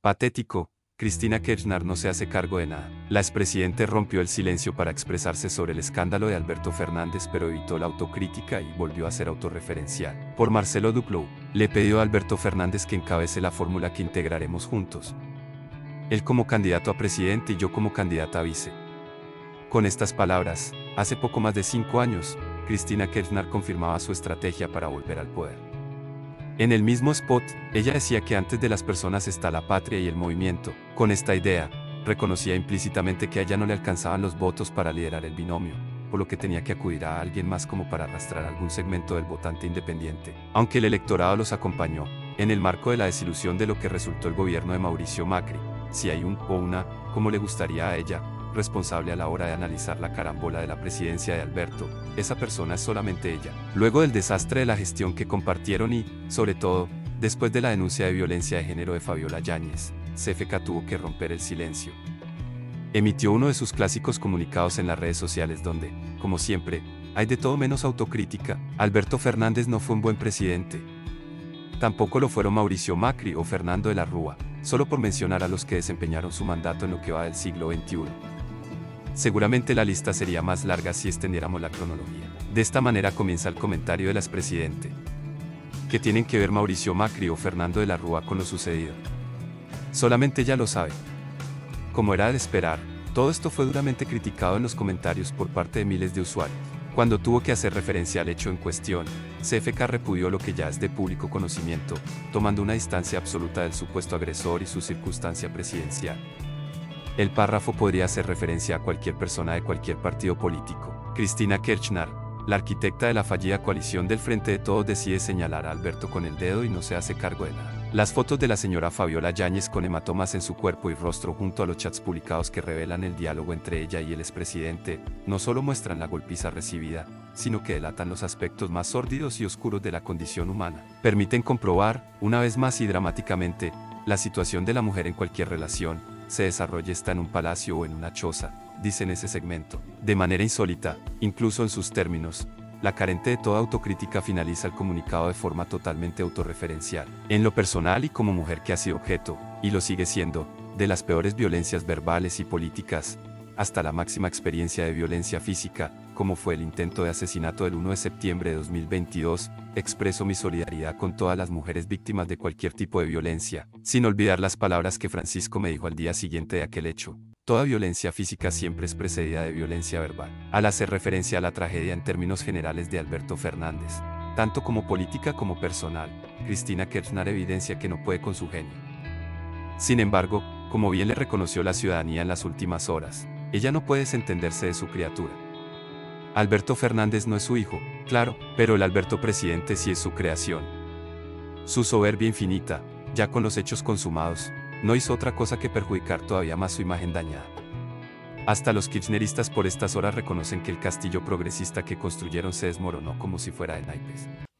Patético, Cristina Kirchner no se hace cargo de nada. La expresidente rompió el silencio para expresarse sobre el escándalo de Alberto Fernández, pero evitó la autocrítica y volvió a ser autorreferencial. Por Marcelo Duclos, le pidió a Alberto Fernández que encabece la fórmula que integraremos juntos. Él como candidato a presidente y yo como candidata a vice. Con estas palabras, hace poco más de 5 años, Cristina Kirchner confirmaba su estrategia para volver al poder. En el mismo spot, ella decía que antes de las personas está la patria y el movimiento. Con esta idea, reconocía implícitamente que a ella no le alcanzaban los votos para liderar el binomio, por lo que tenía que acudir a alguien más como para arrastrar algún segmento del votante independiente. Aunque el electorado los acompañó, en el marco de la desilusión de lo que resultó el gobierno de Mauricio Macri, si hay un o una, como le gustaría a ella, responsable a la hora de analizar la carambola de la presidencia de Alberto, esa persona es solamente ella. Luego del desastre de la gestión que compartieron y, sobre todo, después de la denuncia de violencia de género de Fabiola Yáñez, CFK tuvo que romper el silencio. Emitió uno de sus clásicos comunicados en las redes sociales donde, como siempre, hay de todo menos autocrítica. Alberto Fernández no fue un buen presidente. Tampoco lo fueron Mauricio Macri o Fernando de la Rúa, solo por mencionar a los que desempeñaron su mandato en lo que va del siglo XXI. Seguramente la lista sería más larga si extendiéramos la cronología. De esta manera comienza el comentario del expresidente. ¿Qué tienen que ver Mauricio Macri o Fernando de la Rúa con lo sucedido? Solamente ella lo sabe. Como era de esperar, todo esto fue duramente criticado en los comentarios por parte de miles de usuarios. Cuando tuvo que hacer referencia al hecho en cuestión, CFK repudió lo que ya es de público conocimiento, tomando una distancia absoluta del supuesto agresor y su circunstancia presidencial. El párrafo podría hacer referencia a cualquier persona de cualquier partido político. Cristina Kirchner, la arquitecta de la fallida coalición del Frente de Todos, decide señalar a Alberto con el dedo y no se hace cargo de nada. Las fotos de la señora Fabiola Yáñez con hematomas en su cuerpo y rostro junto a los chats publicados que revelan el diálogo entre ella y el expresidente, no solo muestran la golpiza recibida, sino que delatan los aspectos más sórdidos y oscuros de la condición humana. Permiten comprobar, una vez más y dramáticamente, la situación de la mujer en cualquier relación, se desarrolla está en un palacio o en una choza, dice en ese segmento. De manera insólita, incluso en sus términos, la carente de toda autocrítica finaliza el comunicado de forma totalmente autorreferencial. En lo personal y como mujer que ha sido objeto, y lo sigue siendo, de las peores violencias verbales y políticas, hasta la máxima experiencia de violencia física, como fue el intento de asesinato del 1 de septiembre de 2022, expreso mi solidaridad con todas las mujeres víctimas de cualquier tipo de violencia, sin olvidar las palabras que Francisco me dijo al día siguiente de aquel hecho. Toda violencia física siempre es precedida de violencia verbal. Al hacer referencia a la tragedia en términos generales de Alberto Fernández, tanto como política como personal, Cristina Kirchner evidencia que no puede con su genio. Sin embargo, como bien le reconoció la ciudadanía en las últimas horas, ella no puede desentenderse de su criatura. Alberto Fernández no es su hijo, claro, pero el Alberto presidente sí es su creación. Su soberbia infinita, ya con los hechos consumados, no hizo otra cosa que perjudicar todavía más su imagen dañada. Hasta los kirchneristas por estas horas reconocen que el castillo progresista que construyeron se desmoronó como si fuera de naipes.